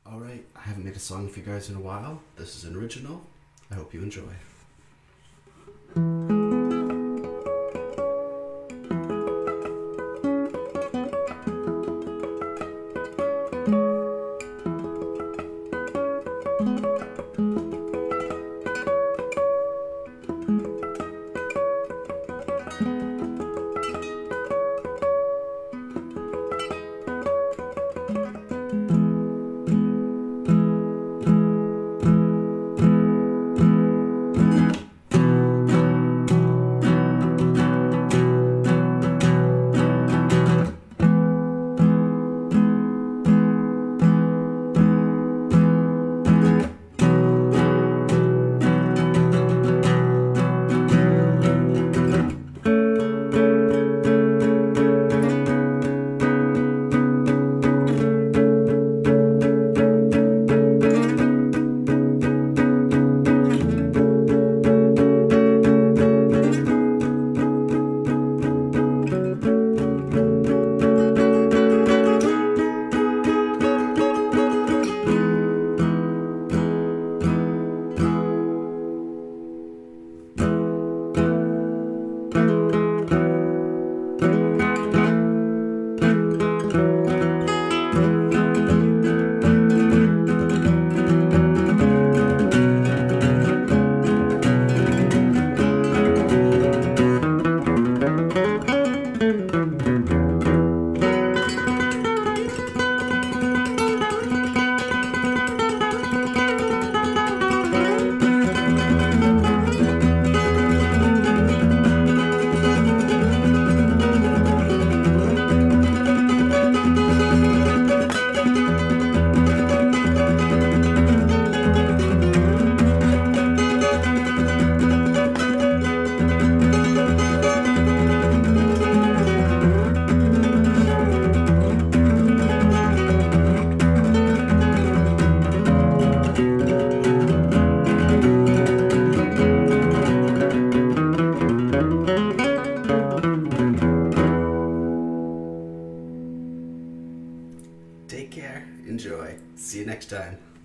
Alright, I haven't made a song for you guys in a while. This is an original. I hope you enjoy. Take care, enjoy, see you next time.